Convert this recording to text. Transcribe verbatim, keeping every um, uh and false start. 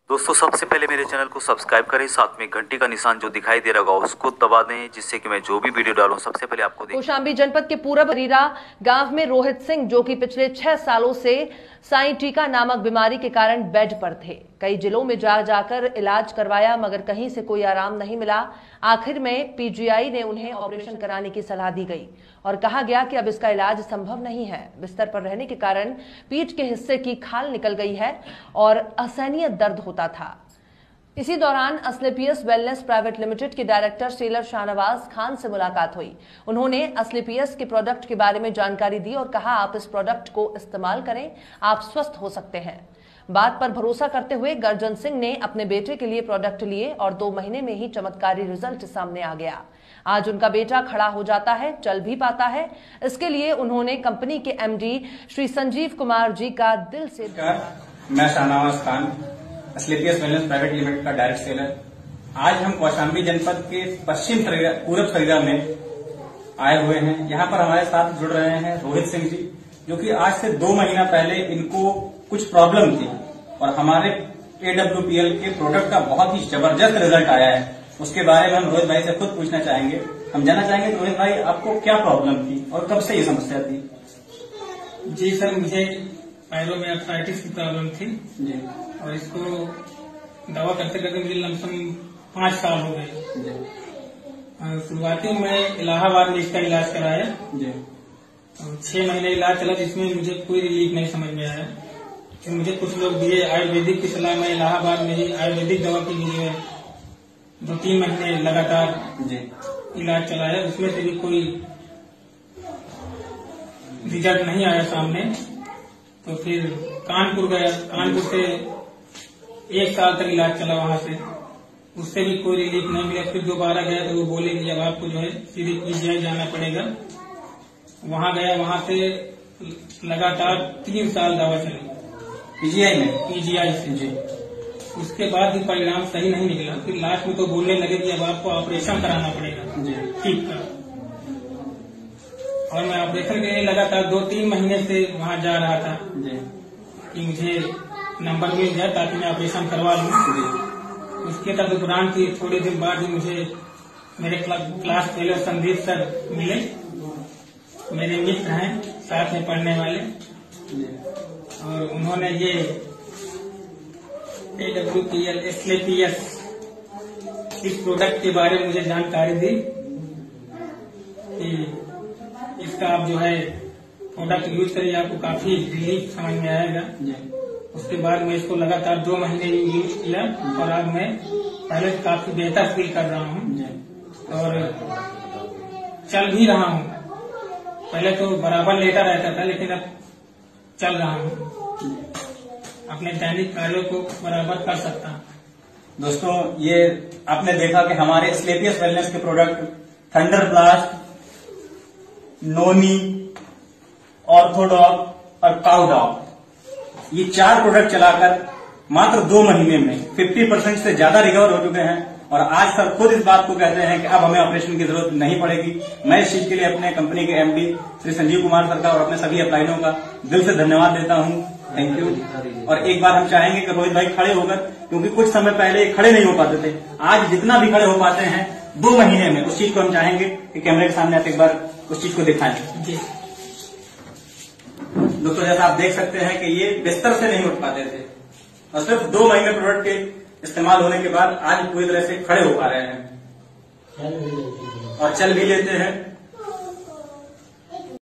दोस्तों सबसे पहले मेरे चैनल को सब्सक्राइब करें, साथ में घंटी का निशान जो दिखाई दे रहा होगा उसको दबा दें, जिससे कि मैं जो भी वीडियो डालूं सबसे पहले आपको देख। कौशाम्बी जनपद के पूरब रीरा गांव में रोहित सिंह, जो कि पिछले छह सालों से साइटिका नामक बीमारी के कारण बेड पर थे, कई जिलों में जा जाकर इलाज करवाया मगर कहीं से कोई आराम नहीं मिला। आखिर में पीजीआई ने उन्हें ऑपरेशन कराने की सलाह दी गई और कहा गया कि अब इसका इलाज संभव नहीं है। बिस्तर पर रहने के कारण पीठ के हिस्से की खाल निकल गई है और असहनीय दर्द होता था। इसी दौरान अस्क्लेपियस वेलनेस प्राइवेट लिमिटेड के डायरेक्टर सेलर शाहनवाज खान से मुलाकात हुई। उन्होंने अस्क्लेपियस के प्रोडक्ट के बारे में जानकारी दी और कहा, आप इस प्रोडक्ट को इस्तेमाल करें, आप स्वस्थ हो सकते हैं। बात पर भरोसा करते हुए गर्जन सिंह ने अपने बेटे के लिए प्रोडक्ट लिए और दो महीने में ही चमत्कारी रिजल्ट सामने आ गया। आज उनका बेटा खड़ा हो जाता है, चल भी पाता है। इसके लिए उन्होंने कंपनी के एमडी श्री संजीव कुमार जी का दिल से। मैं Shahnawaz Khan, Asclepius wellness private limited का डायरेक्ट सेलर। आज हम कौशाम्बी जनपद के पश्चिम पूरब सरीरा में आए हुए हैं। यहाँ पर हमारे साथ जुड़ रहे हैं रोहित सिंह जी, जो कि आज से दो महीना पहले इनको कुछ प्रॉब्लम थी और हमारे एडब्ल्यूपीएल के प्रोडक्ट का बहुत ही जबरदस्त रिजल्ट आया है। उसके बारे में हम रोहित भाई से खुद पूछना चाहेंगे। हम जानना चाहेंगे रोहित भाई, आपको क्या प्रॉब्लम थी और कब से ये समस्या थी? जी सर, मुझे पैरों में आर्थराइटिस की प्रॉब्लम थी जी, और इसको दवा करते करते मुझे लमसम पांच साल हो गए। शुरुआती में मैं इलाहाबाद में इसका इलाज कराया जी, और छह महीने इलाज चला, जिसमें मुझे कोई रिलीफ नहीं समझ में आया। फिर मुझे कुछ लोग दिए आयुर्वेदिक की सलाह। मैं इलाहाबाद में ही आयुर्वेदिक दवा के लिए दो तीन महीने लगातार जी इलाज चलाया, उसमें से भी कोई रिजल्ट नहीं आया सामने। तो फिर कानपुर गया, कानपुर से एक साल तक इलाज चला, वहां से उससे भी कोई रिलीफ नहीं मिला। फिर दोबारा गया तो वो बोले कि अब आपको जो है सीधे पीजीआई जाना पड़ेगा। वहां गया, वहां से लगातार तीन साल दवा चली पीजीआई में पीजीआई से जी। उसके बाद भी परिणाम सही नहीं निकला। फिर लास्ट में तो बोलने लगे कि अब आपको ऑपरेशन कराना पड़ेगा जी, ठीक था। और मैं ऑपरेशन के लिए लगातार दो तीन महीने से वहां जा रहा था जी कि मुझे नंबर मिल जाए ताकि मैं ऑपरेशन करवा लूं। उसके तदुपरांत ही थोड़े दिन बाद ही मुझे मेरे क्लास फेलर संदीप सर मिले, मेरे मित्र हैं साथ में पढ़ने वाले, और उन्होंने ये एडब्ल्यूपीएल अस्क्लेपियस इस प्रोडक्ट के बारे में मुझे जानकारी दी कि इसका आप जो है प्रोडक्ट यूज करिए, आपको काफी रिलीफ समझ में आएगा। उसके बाद मैं इसको लगातार दो महीने यूज किया और अब मैं पहले से काफी बेहतर फील कर रहा हूँ और चल भी रहा हूँ। पहले तो बराबर लेटा रहता था, लेकिन अब चल रहा हूँ, अपने दैनिक कार्यों को बराबर कर सकता हूँ। दोस्तों, ये आपने देखा कि हमारे अस्क्लेपियस वेलनेस के product thunder blast, Noni, Orthodog और काउडॉग, ये चार प्रोडक्ट चलाकर मात्र दो महीने में पचास परसेंट से ज्यादा रिकवर हो चुके हैं। और आज सर खुद इस बात को कहते हैं कि अब हमें ऑपरेशन की जरूरत नहीं पड़ेगी। मैं इस चीज के लिए अपने कंपनी के एमडी श्री संजीव कुमार सर का और अपने सभी अपलाइनों का दिल से धन्यवाद देता हूं। Thank you. और एक बार हम चाहेंगे कि रोहित भाई खड़े होकर, क्योंकि कुछ समय पहले खड़े नहीं हो पाते थे, आज जितना भी खड़े हो पाते हैं दो महीने में, उस चीज को हम चाहेंगे कि कैमरे के सामने आप एक बार उस चीज को दिखाएं। दोस्तों, जैसा आप देख सकते हैं कि ये बिस्तर से नहीं उठ पाते थे और सिर्फ दो महीने प्रोडक्ट के इस्तेमाल होने के बाद आज पूरी तरह से खड़े हो पा रहे हैं और चल भी लेते हैं।